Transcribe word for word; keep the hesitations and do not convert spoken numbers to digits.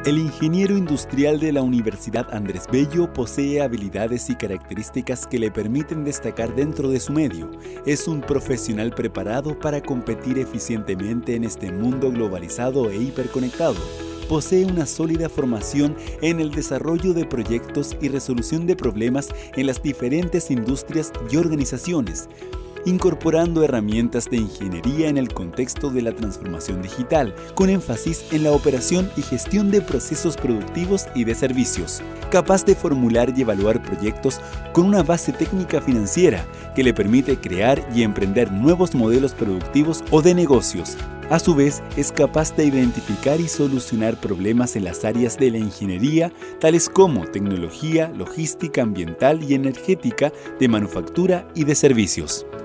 El ingeniero industrial de la Universidad Andrés Bello posee habilidades y características que le permiten destacar dentro de su medio. Es un profesional preparado para competir eficientemente en este mundo globalizado e hiperconectado. Posee una sólida formación en el desarrollo de proyectos y resolución de problemas en las diferentes industrias y organizaciones, incorporando herramientas de ingeniería en el contexto de la transformación digital, con énfasis en la operación y gestión de procesos productivos y de servicios. Capaz de formular y evaluar proyectos con una base técnica financiera que le permite crear y emprender nuevos modelos productivos o de negocios. A su vez, es capaz de identificar y solucionar problemas en las áreas de la ingeniería, tales como tecnología, logística ambiental y energética, de manufactura y de servicios.